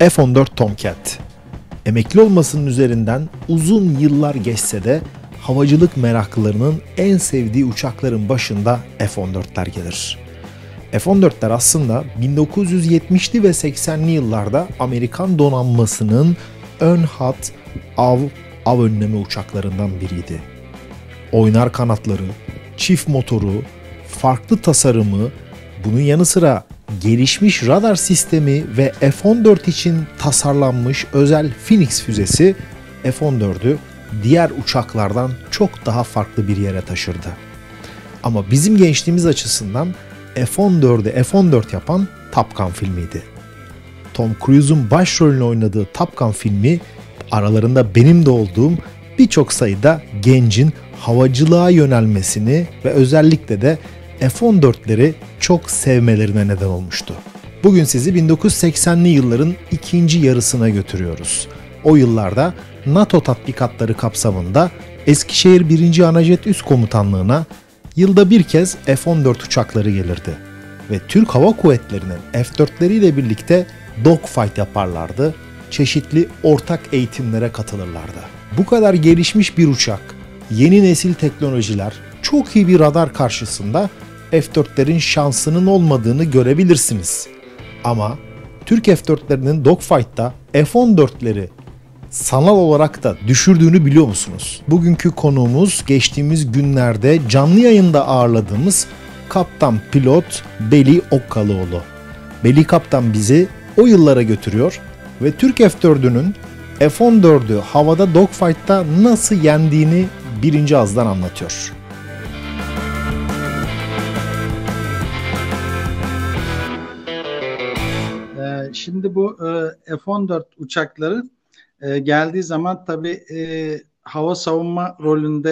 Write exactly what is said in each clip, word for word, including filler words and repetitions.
F on dört Tomcat. Emekli olmasının üzerinden uzun yıllar geçse de havacılık meraklılarının en sevdiği uçakların başında F on dörtler gelir. F on dörtler aslında bin dokuz yüz yetmişli ve seksenli yıllarda Amerikan donanmasının ön hat av, av önleme uçaklarından biriydi. Oynar kanatları, çift motoru, farklı tasarımı, bunun yanı sıra gelişmiş radar sistemi ve F on dört için tasarlanmış özel Phoenix füzesi F on dördü diğer uçaklardan çok daha farklı bir yere taşırdı. Ama bizim gençliğimiz açısından F on dördü F on dört yapan Top Gun filmiydi. Tom Cruise'un başrolünü oynadığı Top Gun filmi, aralarında benim de olduğum birçok sayıda gencin havacılığa yönelmesini ve özellikle de F on dörtleri çok sevmelerine neden olmuştu. Bugün sizi bin dokuz yüz seksenli yılların ikinci yarısına götürüyoruz. O yıllarda NATO tatbikatları kapsamında Eskişehir birinci Anajet Üst Komutanlığı'na yılda bir kez F on dört uçakları gelirdi. Ve Türk Hava Kuvvetleri'nin F dörtleriyle birlikte dogfight yaparlardı, çeşitli ortak eğitimlere katılırlardı. Bu kadar gelişmiş bir uçak, yeni nesil teknolojiler, çok iyi bir radar karşısında F dörtlerin şansının olmadığını görebilirsiniz. Ama Türk F dörtlerinin dogfight'ta F on dörtleri sanal olarak da düşürdüğünü biliyor musunuz? Bugünkü konuğumuz geçtiğimiz günlerde canlı yayında ağırladığımız Kaptan Pilot Beli Okkalıoğlu. Beli Kaptan bizi o yıllara götürüyor ve Türk F dördünün F on dördü havada dogfight'ta nasıl yendiğini birinci ağızdan anlatıyor. Şimdi bu F on dört uçakları geldiği zaman tabii hava savunma rolünde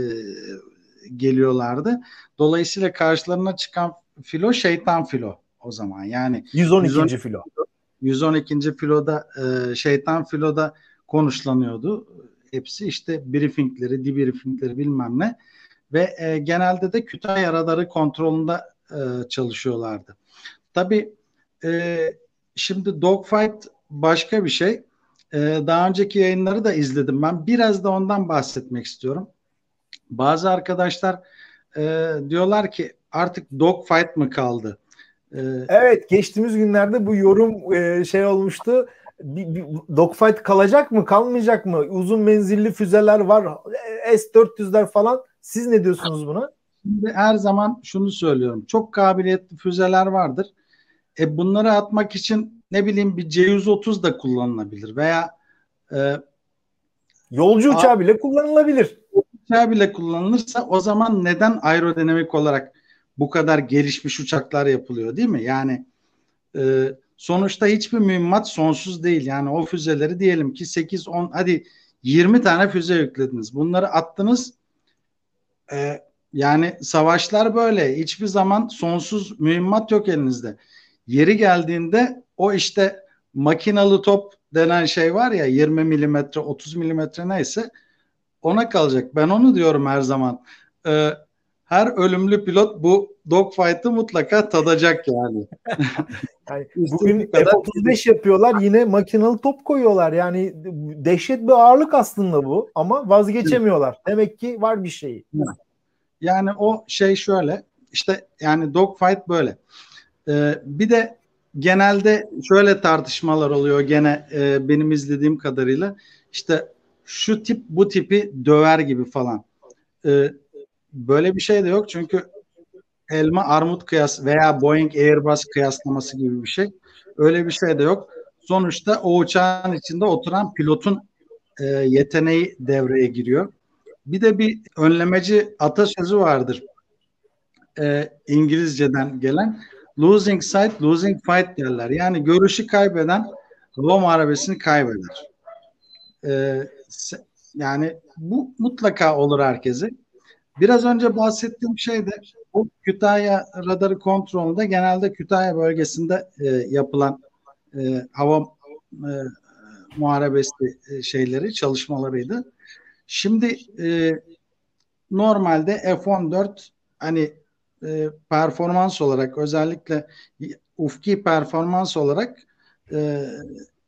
geliyorlardı. Dolayısıyla karşılarına çıkan filo şeytan filo o zaman. Yani yüz on ikinci filo. yüz on ikinci filoda şeytan filoda konuşlanıyordu. Hepsi işte briefingleri, debriefingleri bilmem ne. Ve e, genelde de Kütahya radarı kontrolünde e, çalışıyorlardı. Tabii e, şimdi dogfight başka bir şey. E, daha önceki yayınları da izledim ben. Biraz da ondan bahsetmek istiyorum. Bazı arkadaşlar e, diyorlar ki artık dogfight mı kaldı? E, evet, geçtiğimiz günlerde bu yorum e, şey olmuştu. Bir, bir, dogfight kalacak mı, kalmayacak mı? Uzun menzilli füzeler var, S dört yüzler falan. Siz ne diyorsunuz buna? Şimdi her zaman şunu söylüyorum. Çok kabiliyetli füzeler vardır. E bunları atmak için ne bileyim bir C yüz otuz da kullanılabilir veya e, yolcu uçağı bile kullanılabilir. Uçağı bile kullanılırsa o zaman neden aerodinamik olarak bu kadar gelişmiş uçaklar yapılıyor, değil mi? Yani e, sonuçta hiçbir mühimmat sonsuz değil. Yani o füzeleri diyelim ki sekiz on hadi yirmi tane füze yüklediniz. Bunları attınız. E, yani savaşlar böyle. Hiçbir zaman sonsuz mühimmat yok elinizde. Yeri geldiğinde o işte makinalı top denen şey var ya, yirmi milimetre otuz milimetre neyse ona kalacak. Ben onu diyorum her zaman. E, her ölümlü pilot bu dogfight'ı mutlaka tadacak yani. Yani bugün F otuz beş yapıyorlar, yine makinalı top koyuyorlar. Yani dehşet bir ağırlık aslında bu ama vazgeçemiyorlar. Demek ki var bir şey. Yani o şey şöyle işte, yani dogfight böyle. Ee, bir de genelde şöyle tartışmalar oluyor gene e, benim izlediğim kadarıyla. İşte şu tip bu tipi döver gibi falan. Ee, böyle bir şey de yok çünkü elma armut kıyas veya Boeing Airbus kıyaslaması gibi bir şey. Öyle bir şey de yok. Sonuçta o uçağın içinde oturan pilotun e, yeteneği devreye giriyor. Bir de bir önlemeci atasözü vardır. E, İngilizceden gelen losing sight, losing fight derler. Yani görüşü kaybeden hava muharebesini kaybeder. E, yani bu mutlaka olur herkese. Biraz önce bahsettiğim şey de o Kütahya radarı kontrolünde genelde Kütahya bölgesinde e, yapılan e, hava e, muharebesi e, şeyleri, çalışmalarıydı. Şimdi e, normalde F on dört hani e, performans olarak, özellikle ufki performans olarak e,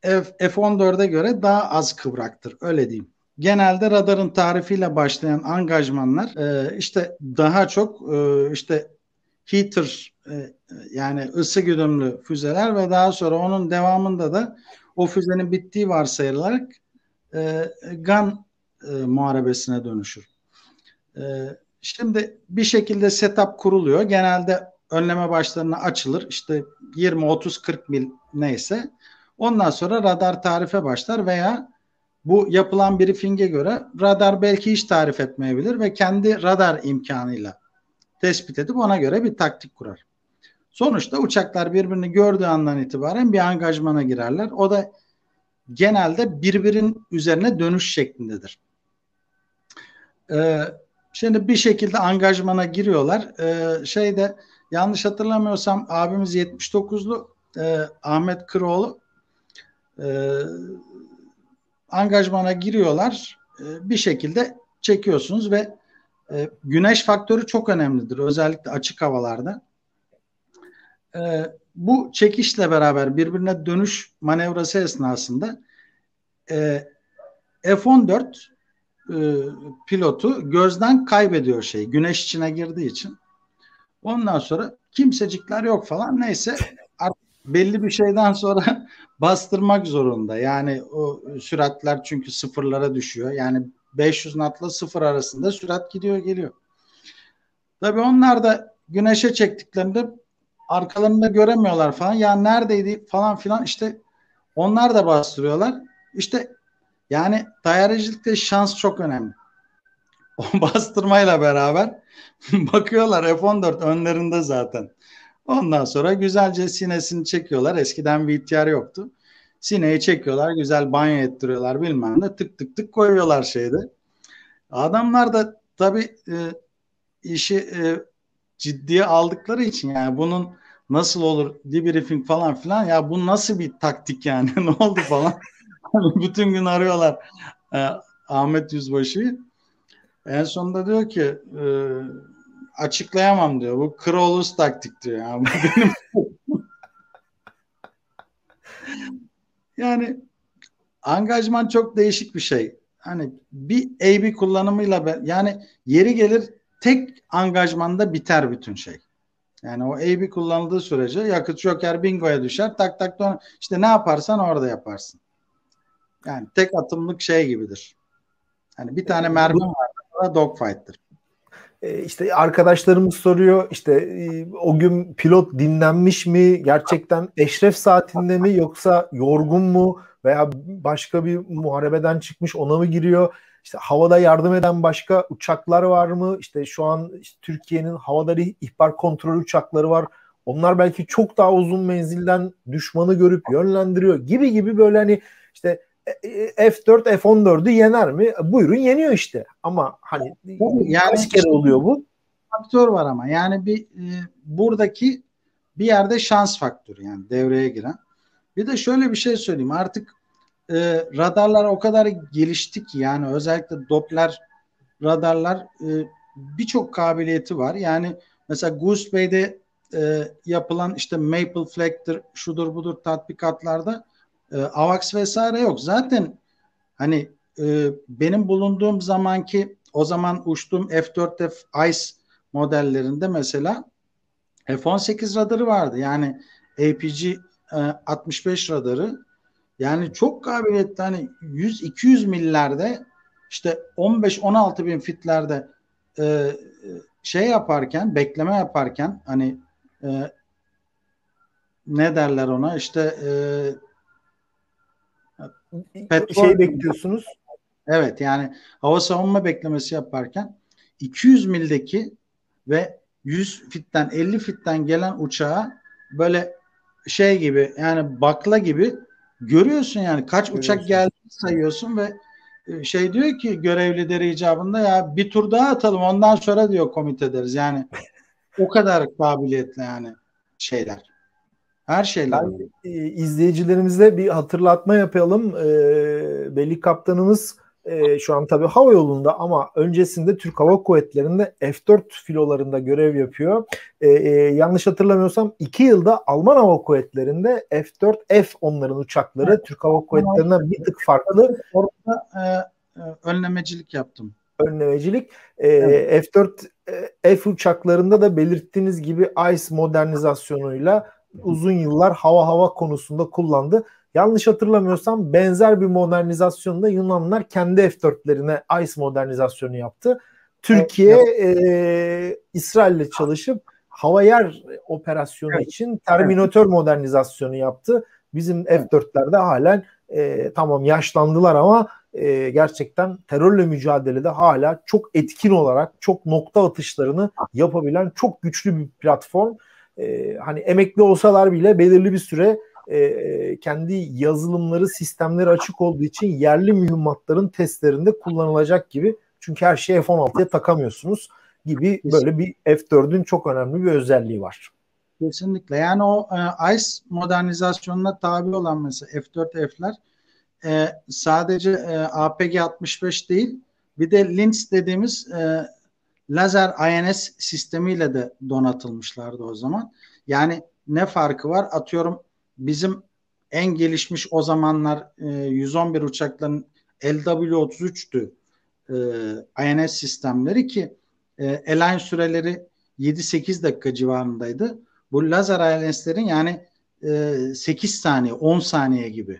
F on dörde göre daha az kıvraktır. Öyle diyeyim. Genelde radarın tarifiyle başlayan angajmanlar e, işte daha çok e, işte heater e, yani ısı güdümlü füzeler ve daha sonra onun devamında da o füzenin bittiği varsayılarak e, gun e, muharebesine dönüşür. E, şimdi bir şekilde setup kuruluyor. Genelde önleme başlarına açılır. İşte yirmi otuz kırk mil neyse. Ondan sonra radar tarife başlar veya bu yapılan briefing'e göre radar belki hiç tarif etmeyebilir ve kendi radar imkanıyla tespit edip ona göre bir taktik kurar. Sonuçta uçaklar birbirini gördüğü andan itibaren bir angajmana girerler. O da genelde birbirinin üzerine dönüş şeklindedir. Ee, şimdi bir şekilde angajmana giriyorlar. Ee, şeyde yanlış hatırlamıyorsam abimiz yetmiş dokuzlu e, Ahmet Kıroğlu e, angajmana giriyorlar. E, bir şekilde çekiyorsunuz ve e, güneş faktörü çok önemlidir. Özellikle açık havalarda. E, bu çekişle beraber birbirine dönüş manevrası esnasında e, F on dört e, pilotu gözden kaybediyor şey. Güneş içine girdiği için. Ondan sonra kimsecikler yok falan. Neyse artık belli bir şeyden sonra bastırmak zorunda. Yani o süratler çünkü sıfırlara düşüyor. Yani beş yüz knotla sıfır arasında sürat gidiyor geliyor. Tabii onlar da güneşe çektiklerinde arkalarında göremiyorlar falan. Ya neredeydi falan filan işte onlar da bastırıyorlar. İşte yani dayanıcılıkta şans çok önemli. O bastırmayla beraber bakıyorlar F on dört önlerinde zaten. Ondan sonra güzelce sinesini çekiyorlar. Eskiden V T R yoktu. Sineyi çekiyorlar. Güzel banyo ettiriyorlar bilmem ne. Tık tık tık koyuyorlar şeyde. Adamlar da tabii e, işi e, ciddiye aldıkları için yani bunun nasıl olur debriefing falan filan ya bu nasıl bir taktik yani ne oldu falan. Bütün gün arıyorlar e, Ahmet Yüzbaşı'yı. En sonunda diyor ki e, açıklayamam diyor. Bu Krolus taktik diyor. Yani, benim... yani angajman çok değişik bir şey. Hani bir A B kullanımıyla yani yeri gelir tek angajmanda biter bütün şey. Yani o A B kullanıldığı sürece yakıt joker bingoya düşer. Tak tak don işte ne yaparsan orada yaparsın. Yani tek atımlık şey gibidir. Hani bir tane mermi var, dogfight'tır. İşte arkadaşlarımız soruyor işte o gün pilot dinlenmiş mi, gerçekten eşref saatinde mi yoksa yorgun mu veya başka bir muharebeden çıkmış ona mı giriyor? İşte havada yardım eden başka uçaklar var mı? İşte şu an işte Türkiye'nin havada ihbar kontrol uçakları var. Onlar belki çok daha uzun menzilden düşmanı görüp yönlendiriyor gibi gibi böyle hani işte F dört F on dördü yener mi? Buyurun yeniyor işte. Ama hani yani kaç kere oluyor bu? Faktör var ama yani bir e, buradaki bir yerde şans faktörü yani devreye giren. Bir de şöyle bir şey söyleyeyim. Artık e, radarlar o kadar gelişti ki yani özellikle Doppler radarlar e, birçok kabiliyeti var. Yani mesela Goose Bay'de e, yapılan işte Maple Flag'tir, şudur budur tatbikatlarda e, AVAX vesaire yok. Zaten hani e, benim bulunduğum zamanki o zaman uçtuğum F dört F Ice modellerinde mesela F on sekiz radarı vardı. Yani A P G e, altmış beş radarı yani çok kabiliyetli hani yüz iki yüz millerde işte on beş on altı bin fitlerde e, şey yaparken bekleme yaparken hani e, ne derler ona işte e, petrol şey bekliyorsunuz. Evet yani hava savunma beklemesi yaparken iki yüz mildeki ve yüz fitten elli fitten gelen uçağa böyle şey gibi yani bakla gibi görüyorsun yani kaç görüyorsun. Uçak geldiğini sayıyorsun ve şey diyor ki görev lideri icabında ya bir tur daha atalım ondan sonra diyor komite ederiz yani o kadar kabiliyetli yani şeyler. Her şeyler. Ben, e, izleyicilerimize bir hatırlatma yapalım. E, Veli Kaptanımız E, şu an tabii hava yolunda ama öncesinde Türk Hava Kuvvetleri'nde F dört filolarında görev yapıyor. E, e, yanlış hatırlamıyorsam iki yılda Alman Hava Kuvvetleri'nde F dört F onların uçakları. Evet. Türk Hava Kuvvetleri'nden bir tık farklı. Orada e, e, önlemecilik yaptım. Önlemecilik. E, evet. F dört e, F uçaklarında da belirttiğiniz gibi I C E modernizasyonuyla uzun yıllar hava hava konusunda kullandı. Yanlış hatırlamıyorsam benzer bir modernizasyonda Yunanlar kendi F dörtlerine I C E modernizasyonu yaptı. Türkiye evet. e, İsrail'le çalışıp hava yer operasyonu evet. için Terminator evet. modernizasyonu yaptı. Bizim evet. F dörtlerde halen e, tamam yaşlandılar ama e, gerçekten terörle mücadelede hala çok etkin olarak çok nokta atışlarını yapabilen çok güçlü bir platform. E, hani emekli olsalar bile belirli bir süre e, kendi yazılımları, sistemleri açık olduğu için yerli mühimmatların testlerinde kullanılacak gibi. Çünkü her şeyi F on altıya takamıyorsunuz gibi böyle bir F dördün çok önemli bir özelliği var. Kesinlikle. Yani o e, I C E modernizasyonuna tabi olan mesela F dört F'ler e, sadece e, A P G altmış beş değil, bir de Lynx dediğimiz e, lazer I N S sistemiyle de donatılmışlardı o zaman. Yani ne farkı var? Atıyorum bizim en gelişmiş o zamanlar e, yüz on bir uçakların L W otuz üç'tü e, I N S sistemleri ki e, align süreleri yedi sekiz dakika civarındaydı. Bu lazer I N S'lerin yani e, sekiz saniye, on saniye gibi.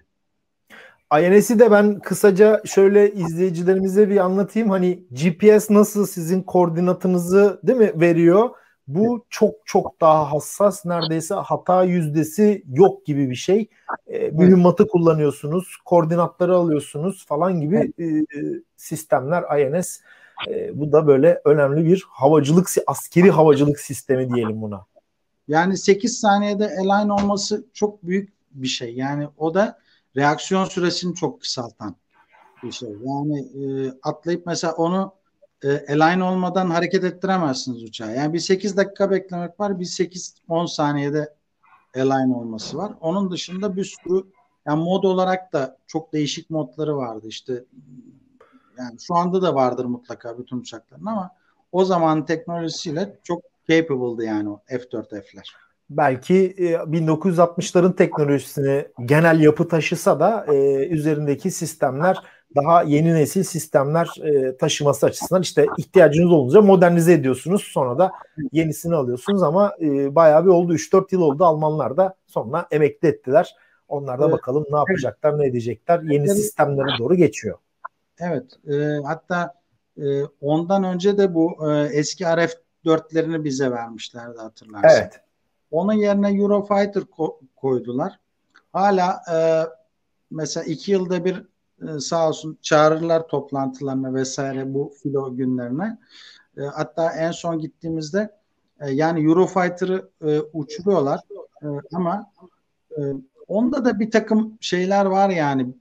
I N S'i de ben kısaca şöyle izleyicilerimize bir anlatayım. Hani G P S nasıl sizin koordinatınızı değil mi veriyor? Bu çok çok daha hassas, neredeyse hata yüzdesi yok gibi bir şey. E, mühimmatı kullanıyorsunuz, koordinatları alıyorsunuz falan gibi e, sistemler I N S. E, bu da böyle önemli bir havacılık, askeri havacılık sistemi diyelim buna. Yani sekiz saniyede align olması çok büyük bir şey. Yani o da reaksiyon süresini çok kısaltan bir şey. Yani e, atlayıp mesela onu e, align olmadan hareket ettiremezsiniz uçağı. Yani bir sekiz dakika beklemek var, bir sekiz on saniyede align olması var. Onun dışında bir sürü yani mod olarak da çok değişik modları vardı. İşte yani şu anda da vardır mutlaka bütün uçakların ama o zaman teknolojisiyle çok capable'dı yani o F dört F'ler. Belki e, bin dokuz yüz altmışların teknolojisini genel yapı taşısa da e, üzerindeki sistemler daha yeni nesil sistemler e, taşıması açısından işte ihtiyacınız olunca modernize ediyorsunuz. Sonra da yenisini alıyorsunuz ama e, bayağı bir oldu. üç dört yıl oldu. Almanlar da sonra emekli ettiler. Onlar da bakalım ne yapacaklar, ne edecekler. Yeni sistemlere doğru geçiyor. Evet. E, hatta e, ondan önce de bu e, eski R F dörtlerini bize vermişlerdi hatırlarsın. Evet. Onun yerine Eurofighter ko- koydular. Hala e, mesela iki yılda bir e, sağ olsun çağırırlar toplantılarına vesaire bu filo günlerine. E, hatta en son gittiğimizde e, yani Eurofighter'ı e, uçuruyorlar e, ama e, onda da bir takım şeyler var yani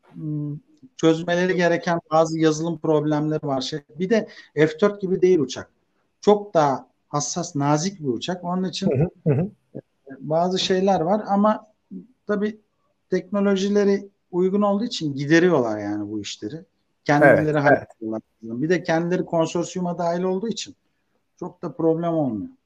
çözmeleri gereken bazı yazılım problemleri var. Şey, bir de F dört gibi değil uçak. Çok daha hassas, nazik bir uçak. Onun için hı hı hı. bazı şeyler var ama tabii teknolojileri uygun olduğu için gideriyorlar yani bu işleri. Kendileri evet, hallediyorlar. Evet. Bir de kendileri konsorsiyuma dahil olduğu için çok da problem olmuyor.